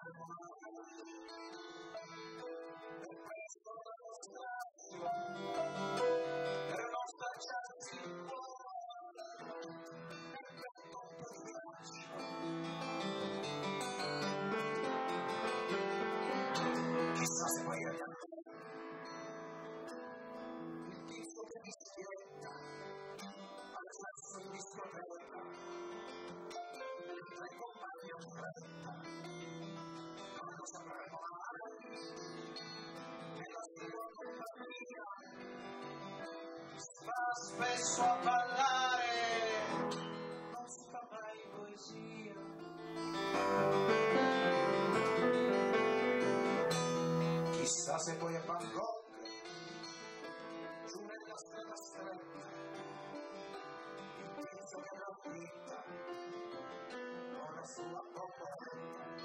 Chissà se poi è il tizio che mi schietta attraverso il discoteca mentre i compagni a fretta non lo sapremo mai nella sua compagnia si va spesso a ballare non si fa mai poesia. Chissà se poi è Bangkok, giù nella strada stretta, il tizio che l'ha vita, con la sua proposta.